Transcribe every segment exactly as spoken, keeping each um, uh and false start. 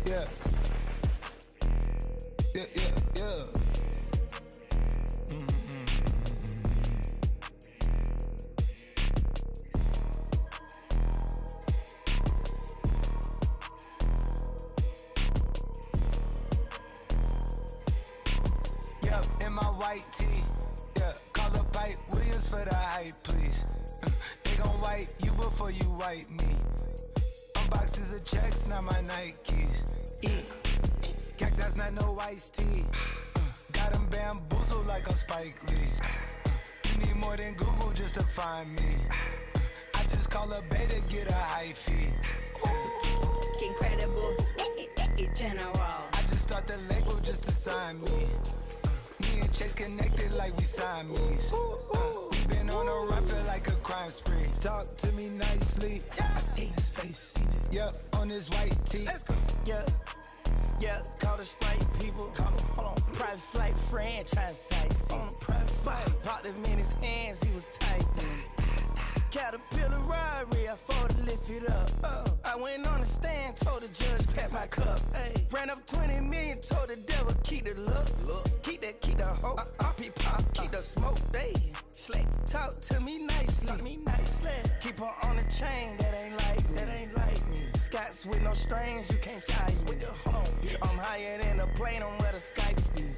Yeah. Yeah, yeah, yeah. Mm-hmm. Yeah, in my white tee. Yeah, call up Pipe Williams for the hype, please. They gon' wipe you before you wipe me. Boxes of checks, not my Nikes. Yeah. Cactus, not no iced tea. Uh, got them bamboozled like I'm Spike Lee. Uh, you need more than Google just to find me. Uh, I just call a beta, get a hyphy. Uh, Incredible, general. I just start the label just to sign me. Uh, me and Chase connected like we Siamese. Uh, we been on a run, feel like a crime spree. Talk to me nicely. I seen his face, seen it. Yeah, on his white tee. Let's go. Yeah, yeah. Call the Sprite people. Call him, hold on. Private flight franchise sites. On a private flight. Popped him in his hands, he was typing. Caterpillar robbery, I fought to lift it up. Uh, I went on the stand, told the judge pass my cup. Ay. Ran up twenty million, told the devil keep the look. look. Keep that, keep the hope. Uh, R P pop, keep the smoke. They slick. Talk to me nicely. Talk to me nicely. Keep her on the chain, that ain't like me. That ain't like me. Scots with no strings, you can't tie me. With the home. I'm higher than a plane on where the Skypes be.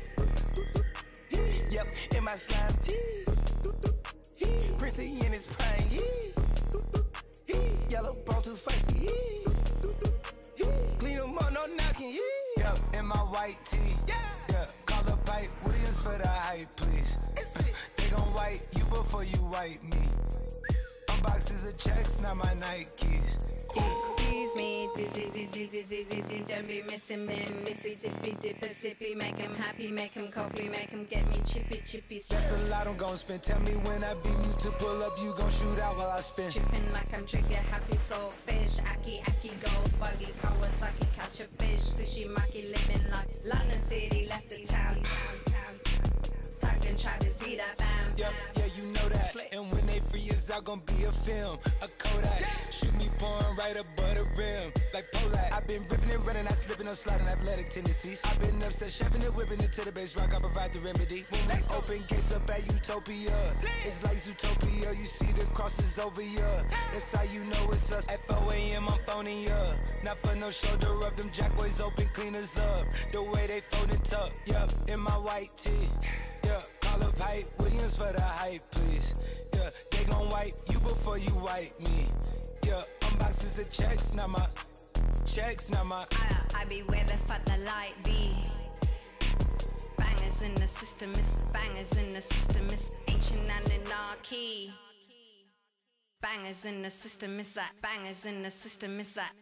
Yep, in my slime tee. Princey in his prime, he, he yellow bone too feisty, he, he clean him up, no knocking, he. Yeah, in my white tee. Yeah, yeah. Call up Pipe Williams for the hype, please. They gon' wipe you before you wipe me. Unboxes of checks, not my Nikes. Excuse me, dizzy, dizzy, dizzy, dizzy, don't be missing me. Mississippi, dipper, sippy, make him happy, make him copy, make him get me chippy, chippy. That's a lot I'm gon' spend. Tell me when I beam you to pull up, you gon' shoot out while I spin. Trippin' like I'm trigger happy, soul fish. Aki, aki, gold buggy, Kawasaki, catch a fish. Sushi, maki, living like London City, left the town, town, town. Talking Travis, be that fam. Yep, yeah, you know that. And when they free us out, gon' be a film, a Kodak. Shoot me pouring right above the rim, like Polak. I've been ripping and running, I slipping, I'm sliding, athletic tendencies. I've been upset, shoving and whipping it to the base rock, I provide the remedy. When we open gates up at Utopia, it's like Zootopia, you see the crosses over ya. That's how you know it's us. At four A M I'm phoning ya. Not for no shoulder up, them jack boys open, cleaners up. The way they fold it up, yup, in my white tee. Yeah, call up Pipe Williams for the hype, please. Yeah, they gon' wipe you before you wipe me. Yeah, unboxes of checks, not my checks, not my. I, I be where the fuck the light be. Bangers in the system, it's bangers in the system, it's ancient anarchy. Bangers in the system, it's like bangers in the system, it's like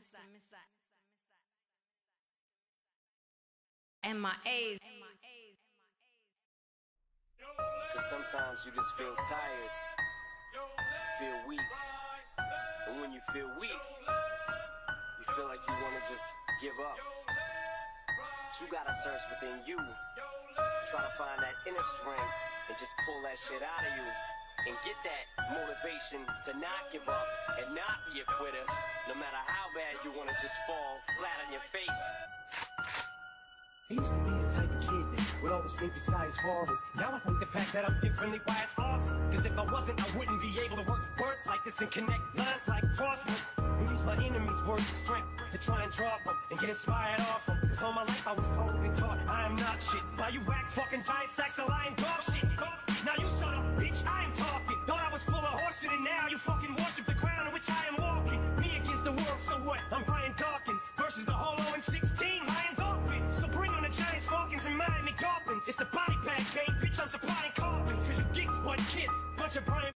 M I As. Cause sometimes you just feel tired, feel weak. And when you feel weak, you feel like you wanna just give up. But you gotta search within you, try to find that inner strength and just pull that shit out of you. And get that motivation to not give up and not be a quitter. No matter how bad you wanna just fall flat on your face. I used to be the type of kid that would always think the sky is falling. Now I think the fact that I'm differently, why it's awesome. Cause if I wasn't, I wouldn't be able to work words like this and connect lines like crosswords. And use my enemies' words of strength to try and draw from and get inspired off them. Cause all my life I was told and taught I am not shit. Now you whack fucking giant sacks of lying dog shit. Now you son of a bitch, I am talking. Thought I was full of horseshit and now you fucking worship the ground on which I am walking. Me against the world, so what? I'm Brian Dawkins versus the whole oh and sixteen. Lions off it. So bring on the Giants, Falcons, and Miami Dolphins. It's the body bag game, bitch, I'm supplying coffins. Cause you dicks, one kiss, bunch of Brian